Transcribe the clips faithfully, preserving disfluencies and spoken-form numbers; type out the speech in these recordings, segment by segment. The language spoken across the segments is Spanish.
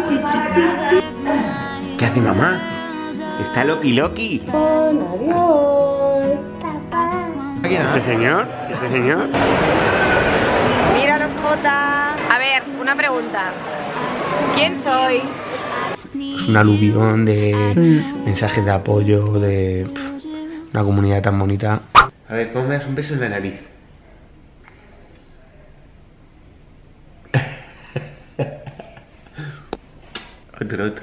¿Qué hace mamá? Está Loki Loki. Adiós. ¿Este señor? ¿Este señor? Mira los Jota. A ver, una pregunta. ¿Quién soy? Es un aluvión de mm. mensajes de apoyo, de pff, una comunidad tan bonita. A ver, ¿cómo me das un beso en la nariz? Otro, otro.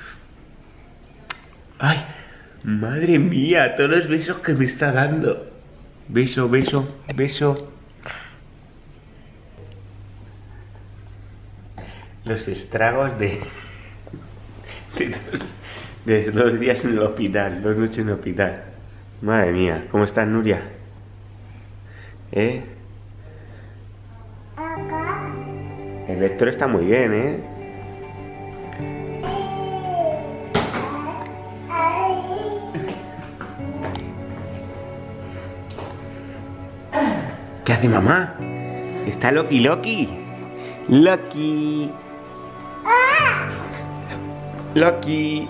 ¡Ay! ¡Madre mía! Todos los besos que me está dando. Beso, beso, beso. Los estragos de... De dos, de dos días en el hospital, dos noches en el hospital. Madre mía, ¿cómo estás, Nuria? ¿Eh? El lector está muy bien, ¿eh? ¿Qué hace mamá? Está Loki Loki. Loki. Loki.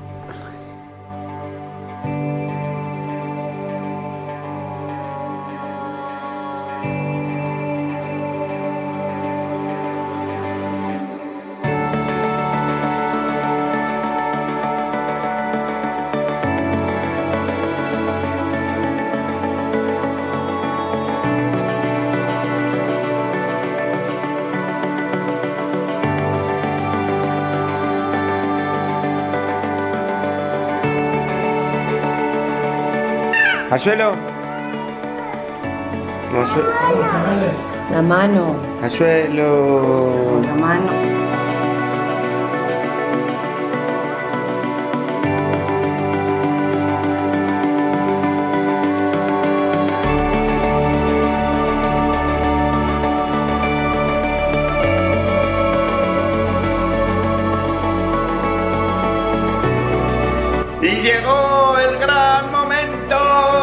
¿Al suelo? Al suelo. La mano. Al suelo. La mano. Y llegó el gran momento.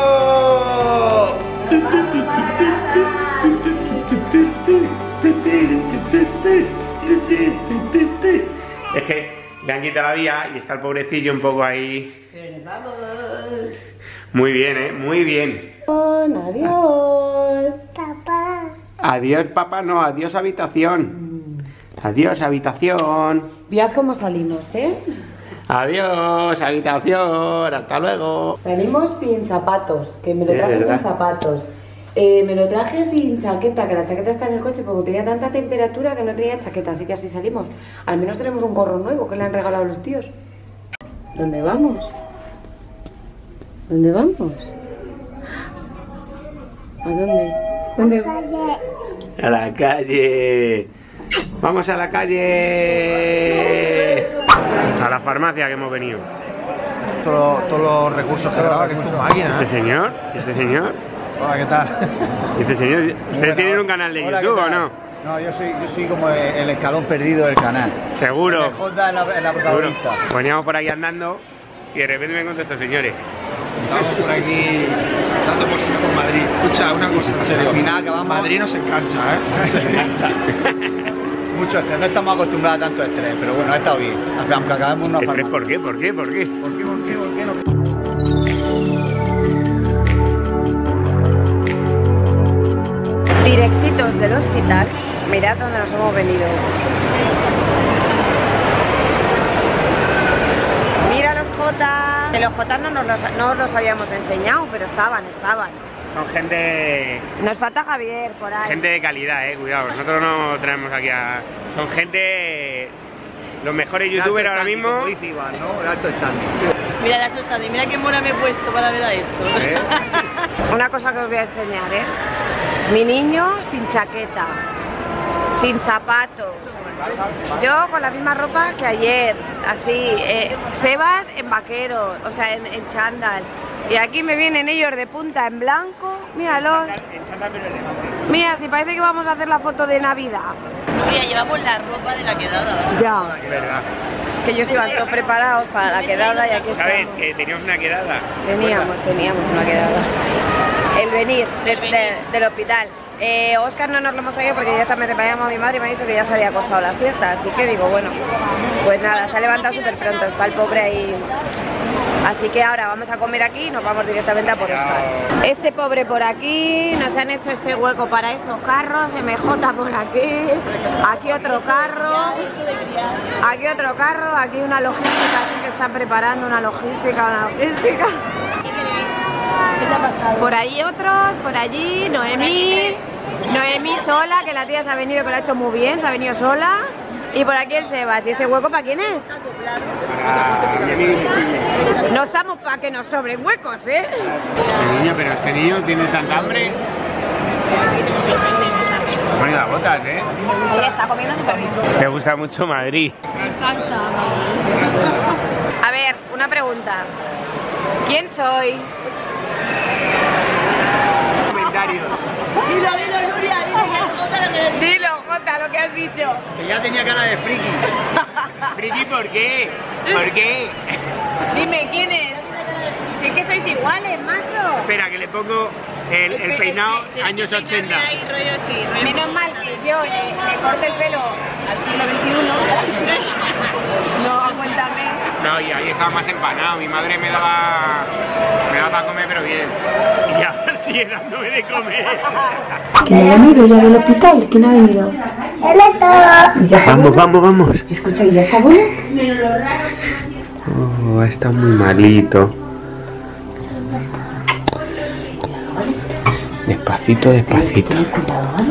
Es que le han quitado la vía y está el pobrecillo un poco ahí. Pero nos vamos. Muy bien, ¿eh? Muy bien. Adiós. Papá. Adiós, papá, no, adiós, habitación. Adiós, habitación. Mirad cómo salimos, ¿eh? Adiós, habitación. Hasta luego. Salimos sin zapatos, que me lo Es traje verdad. sin zapatos. Eh, me lo traje sin chaqueta, que la chaqueta está en el coche porque tenía tanta temperatura que no tenía chaqueta, así que así salimos. Al menos tenemos un gorro nuevo que le han regalado los tíos. ¿Dónde vamos? ¿Dónde vamos? ¿A dónde? ¿Dónde? A la calle. Vamos a la calle. A la farmacia que hemos venido. Todo, todos los recursos que graba, que es tu máquina. ¿Este señor? ¿Este señor? Hola, ¿qué tal? ¿Este señor? ¿Ustedes Buena, tienen un canal de hola, YouTube ¿qué o tal? no? No, yo soy, yo soy como el escalón perdido del canal. Seguro. El Jota es la, es la Seguro. protagonista. Veníamos por aquí andando y de repente me encuentro estos señores. Estamos por aquí dando por saco por Madrid. Escucha, una cosa en serio. Al final acabamos- Madrid nos engancha, ¿eh? Nos engancha. Mucho estrés, no estamos acostumbrados a tanto estrés, pero bueno, ha estado bien. Aunque acabemos una ¿Estrés farmacia. por qué? ¿Por qué? ¿Por qué? ¿Por qué? ¿Por qué? ¿Por qué no? Directitos del hospital. Mirad dónde nos hemos venido. Mira los Jotas. Que los Jotas no nos los, no os los habíamos enseñado, pero estaban, estaban. Son gente... Nos falta Javier por ahí. Gente de calidad, eh, cuidado. Nosotros no traemos aquí a... Son gente... Los mejores youtubers ahora mismo. Como dice Iván, ¿no? El alto standing. Mira la tostada y mira qué mona me he puesto para ver a esto. ¿Eh? Una cosa que os voy a enseñar, ¿eh? Mi niño sin chaqueta, sin zapatos. Yo con la misma ropa que ayer, así. Eh, Sebas en vaquero, o sea, en, en chándal. Y aquí me vienen ellos de punta en blanco. Míralos. Mira, si parece que vamos a hacer la foto de Navidad. Nuria, llevamos la ropa de la quedada. Ya. Es verdad. Que ellos iban todos preparados para la quedada y aquí ¿Sabes? estamos. Que teníamos una quedada. Teníamos, teníamos una quedada. el venir de, de, del hospital. Eh, Óscar no nos lo hemos traído porque directamente me llamó a mi madre y me ha dicho que ya se había acostado la siesta, así que digo, bueno, pues nada, se ha levantado súper pronto, está el pobre ahí. Así que ahora vamos a comer aquí y nos vamos directamente a por Óscar. Este pobre por aquí, nos han hecho este hueco para estos carros, M J por aquí, aquí otro carro, aquí otro carro, aquí una logística, así que están preparando una logística, una logística. ¿Qué te ha pasado? Por ahí otros, por allí, Noemí, Noemí sola, que la tía se ha venido, que lo ha hecho muy bien, se ha venido sola. Y por aquí el Sebas, ¿y ese hueco para quién es? No estamos para que nos sobren huecos, ¿eh? El niño, pero este niño tiene tanta hambre. Me pone las botas, ¿eh? Oye, está comiendo súper bien. Te gusta mucho Madrid. A ver, una pregunta. ¿Quién soy? Comentarios. Dilo, dilo, Nuria, dilo, Jota, lo que Dilo, Jota, lo que has dicho. Que ya tenía cara de friki. Friki, ¿por qué? ¿Por qué? Dime, ¿quién es? Si es que sois iguales, macho. Espera, que le pongo el, el peinado años ochenta. Menos mal que yo le, le corte el pelo al siglo veintiuno. No, cuéntame. No, y ahí estaba más empanado. Mi madre me daba, me daba para comer, pero bien. Y ahora sigue dándome de comer. ¿Quién ha venido ya del hospital? ¿Quién ha venido? Vamos, vamos, vamos. Escucha, ¿y ya está bueno? Oh, está muy malito. Despacito, despacito. Ten cuidado, ¿vale?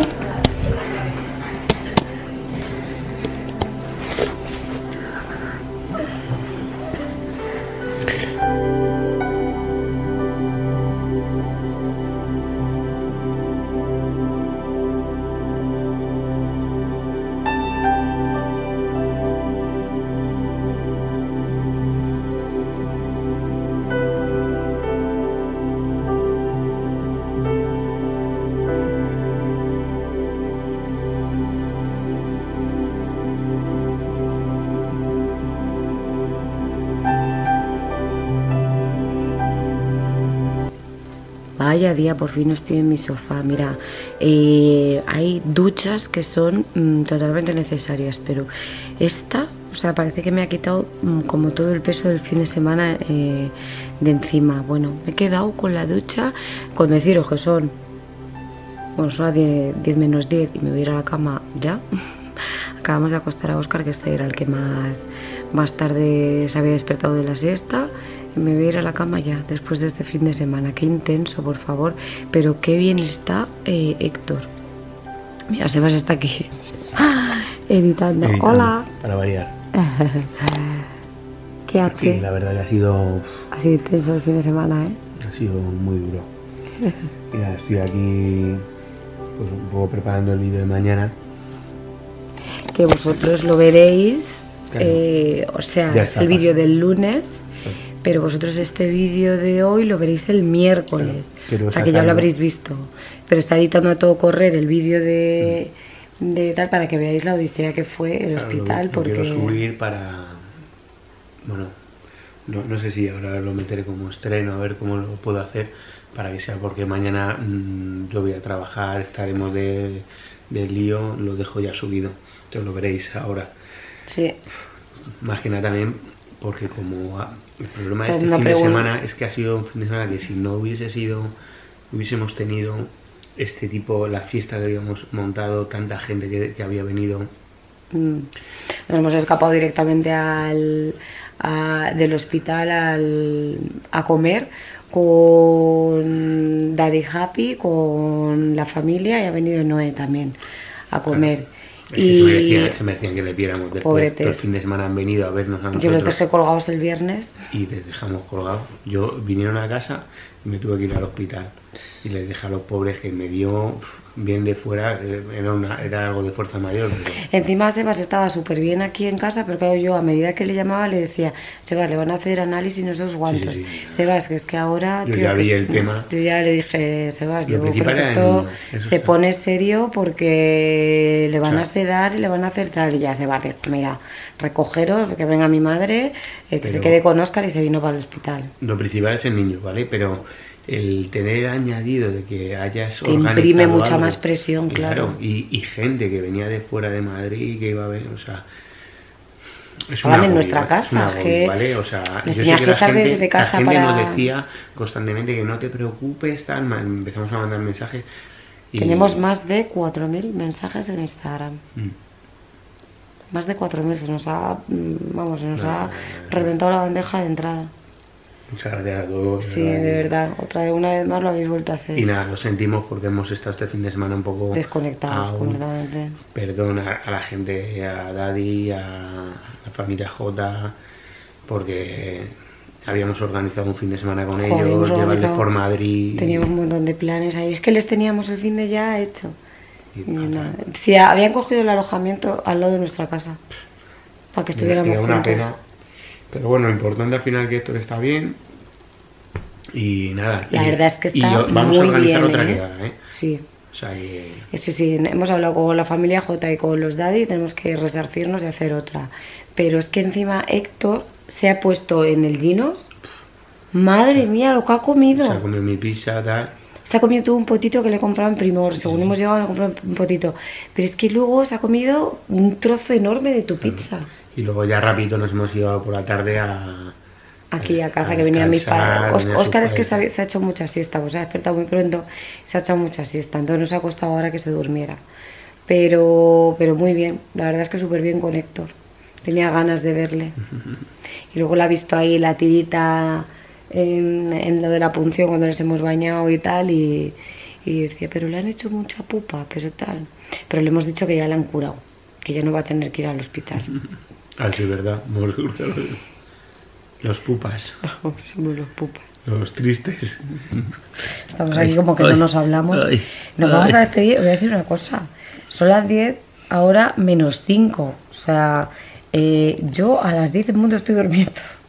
Vaya día, por fin estoy en mi sofá. Mira, eh, hay duchas que son mm, totalmente necesarias, pero esta, o sea, parece que me ha quitado mm, como todo el peso del fin de semana eh, de encima. Bueno, me he quedado con la ducha, con deciros que son, bueno, son las diez menos diez y me voy a ir a la cama ya. Acabamos de acostar a Óscar, que este era el que más, más tarde se había despertado de la siesta. Me voy a ir a la cama ya, después de este fin de semana. Qué intenso, por favor. Pero qué bien está eh, Héctor. Mira, Sebas está aquí. Editando. Editando. Hola. Para variar. ¿Qué hace? Sí, la verdad que ha sido... Ha sido intenso el fin de semana, ¿eh? Ha sido muy duro. Mira, estoy aquí pues, un poco preparando el vídeo de mañana. Que vosotros lo veréis, Claro. eh, o sea, Ya está el vídeo pasando. del lunes. Pero vosotros este vídeo de hoy lo veréis el miércoles, Claro, quiero o sea que ya sacarlo. lo habréis visto. Pero está editando a todo correr el vídeo de, de tal para que veáis la odisea que fue el Claro, hospital. lo, lo porque quiero subir para... Bueno, no, no sé si ahora lo meteré como estreno, a ver cómo lo puedo hacer para que sea, porque mañana mmm, yo voy a trabajar, estaremos de, de lío, lo dejo ya subido. Entonces lo veréis ahora. Sí. Más que nada también porque como ha- el problema de Pues este una fin de pregunta. semana es que ha sido un fin de semana que si no hubiese sido, hubiésemos tenido este tipo, la fiesta que habíamos montado, tanta gente que, que había venido. Mm. Nos hemos escapado directamente al, a- del hospital al, a comer con Daddy Happy, con la familia, y ha venido Noé también a comer. Es que Y se, merecían, se merecían que le viéramos después. Pobretes. Todo el fin de semana han venido a vernos a nosotros. yo los dejé colgados el viernes. Y les dejamos colgados. Yo vinieron a casa y me tuve que ir al hospital. Y les dejé a los pobres que me dio uf, bien de fuera, eh, era, una, era algo de fuerza mayor. Pero... Encima Sebas estaba súper bien aquí en casa, pero claro, yo a medida que le llamaba le decía, Sebas, le van a hacer análisis en esos guantes. Sí, sí, sí. Sebas, que es que ahora... Yo tío, ya vi que- el tema. Yo ya le dije, Sebas, Lo yo creo principal que era el esto niño, eso se está. pone serio porque le van O sea, a sedar y le van a hacer tal. Y ya Sebas dijo, mira, recogeros, que venga mi madre, eh, que se Pero- quede con Óscar, y se vino para el hospital. Lo principal es el niño, ¿vale? Pero el tener añadido de que hayas Te imprime mucha algo, más presión, claro. claro y, y gente que venía de fuera de Madrid que iba a ver, o sea, es estaban una en agobio, nuestra casa, es una agobio, que ¿vale? O sea, les yo tenías sé que que la echar de- gente, de casa la gente para- nos decía constantemente que no te preocupes, tal, ma- empezamos a mandar mensajes y... Tenemos más de cuatro mil mensajes en Instagram. Mm. Más de cuatro mil, se nos ha, mm, vamos, se nos No, ha no, no, no. reventado la bandeja de entrada. Muchas gracias a todos. Sí, de verdad, otra vez, una vez más lo habéis vuelto a hacer. Y nada, lo sentimos porque hemos estado este fin de semana un poco Desconectados aún. completamente. Perdón a, a la gente, a Daddy, a la familia J, porque habíamos organizado un fin de semana con Jo, ellos, habíamos llevarles organizado- por Madrid. Teníamos un montón de planes ahí. Es que les teníamos el fin de ya hecho. y Y fatal. nada. Sí, habían cogido el alojamiento al lado de nuestra casa. Para que Me da- me estuviéramos da una juntos. pena. Pero bueno, lo importante al final que Héctor está bien. Y nada. La y- verdad es que y está yo- vamos muy a organizar bien, otra ¿eh? quedada, ¿eh? Sí. O sea que. Sí, sí, hemos hablado con la familia J y con los Daddy, tenemos que resarcirnos y hacer otra. Pero es que encima Héctor se ha puesto en el Ginos. Madre mía, lo que ha comido. O sea, comió mi pizza, tal. Se ha comido todo un potito que le compraban Primor. Según hemos llegado, le compraban un potito. Pero es que luego se ha comido un trozo enorme de tu pizza. Y luego ya rapidito nos hemos ido por la tarde a. Aquí a casa, a que venían mis descansar, padres. Os- venían sus Óscar es que padres. se ha, se ha hecho mucha siesta, pues se ha despertado muy pronto, se ha echado mucha siesta, entonces nos ha costado ahora que se durmiera. Pero, pero muy bien, la verdad es que súper bien con Héctor. Tenía ganas de verle. Y luego la ha visto ahí la tirita en, en lo de la punción cuando les hemos bañado y tal, y, y decía, pero le han hecho mucha pupa, pero tal. Pero le hemos dicho que ya la han curado, que ya no va a tener que ir al hospital. Ah, sí, verdad. Hemos cruzado los- Los pupas. Somos los pupas. Los tristes. Estamos Ay, aquí como que ay, no nos hablamos. ay, Nos ay. vamos a despedir. Voy a decir una cosa. Son las diez, ahora menos cinco. O sea, eh, yo a las diez del mundo estoy durmiendo.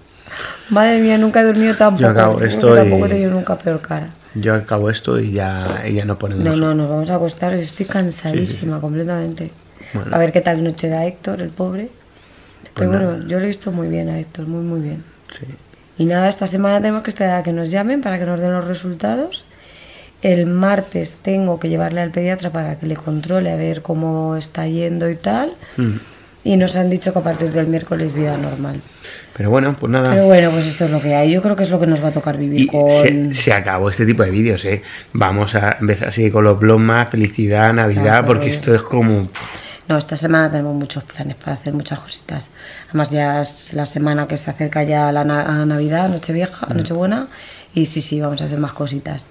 Madre mía, nunca he dormido tan Yo poco. acabo Yo creo que esto y- Tampoco he tenido nunca peor cara. Yo acabo esto y ya, y ya no ponemos. No, no, nos vamos a acostar. Yo estoy cansadísima completamente. Bueno. A ver qué tal noche da Héctor, el pobre. Pero Pues bueno, nada. yo lo he visto muy bien a Héctor, muy, muy bien. Sí. Y nada, esta semana tenemos que esperar a que nos llamen para que nos den los resultados. El martes tengo que llevarle al pediatra para que le controle a ver cómo está yendo y tal. Mm. Y nos han dicho que a partir del miércoles vida normal. Pero bueno, pues nada. Pero bueno, pues esto es lo que hay. Yo creo que es lo que nos va a tocar vivir Y con... se, se acabó este tipo de vídeos, ¿eh? Vamos a empezar así con los vlogs, felicidad, Navidad, Claro, porque pero- esto es como... No, esta semana tenemos muchos planes para hacer muchas cositas. Además ya es la semana que se acerca ya la na- a Navidad, Nochevieja, Nochebuena. Y sí, sí, vamos a hacer más cositas.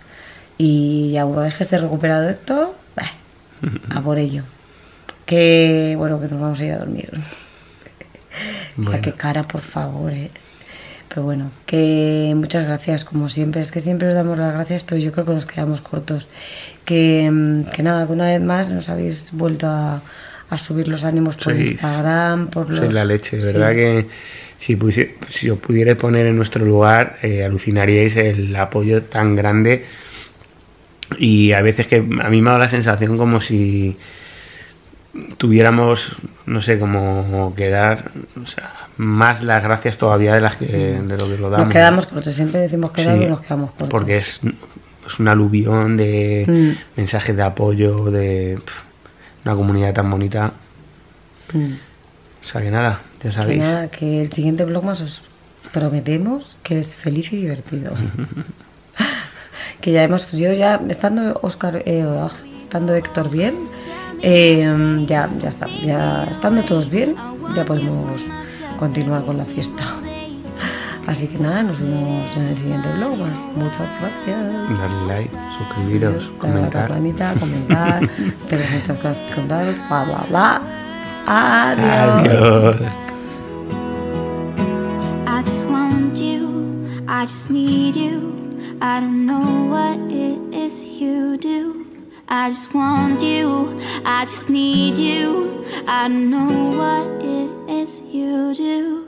Y ya una vez que esté recuperado Héctor, bah, a por ello. Que bueno, que nos vamos a ir a dormir. Bueno. Ya, qué cara, por favor, eh. Pero bueno, que muchas gracias, como siempre. Es que siempre os damos las gracias, pero yo creo que nos quedamos cortos. Que, mm, que nada, que una vez más nos habéis vuelto a, a subir los ánimos por Sois- Instagram, por los... Sois la leche, de Sí. verdad que si, pusi- si os pudierais poner en nuestro lugar, eh, alucinaríais el apoyo tan grande. Y a veces que a mí me ha dado la sensación como si tuviéramos, no sé, como que dar, o sea, más las gracias todavía de las que de lo que lo damos. Nos quedamos cortos, siempre decimos que Sí, y nos quedamos cortos. porque es, es un aluvión de Mm. mensajes de apoyo, de pf, una comunidad tan bonita. Mm. O sea que nada, ya Que sabéis. nada, que el siguiente vlog más os prometemos que es feliz y divertido. Que ya hemos, yo ya, estando Óscar, eh, ah, estando Héctor bien, eh, ya, ya está, ya estando todos bien, ya podemos continuar con la fiesta. Así que nada, nos vemos en el siguiente vlog más. Muchas gracias. Darle like, suscribiros, Darle a la comentar. campanita, comentar, tenéis muchas cosas que contaros, bla bla bla. Adiós. Adiós. I just want you, I just need you. I don't know what it is you do. I just want you, I just need you. I don't know what it is you do.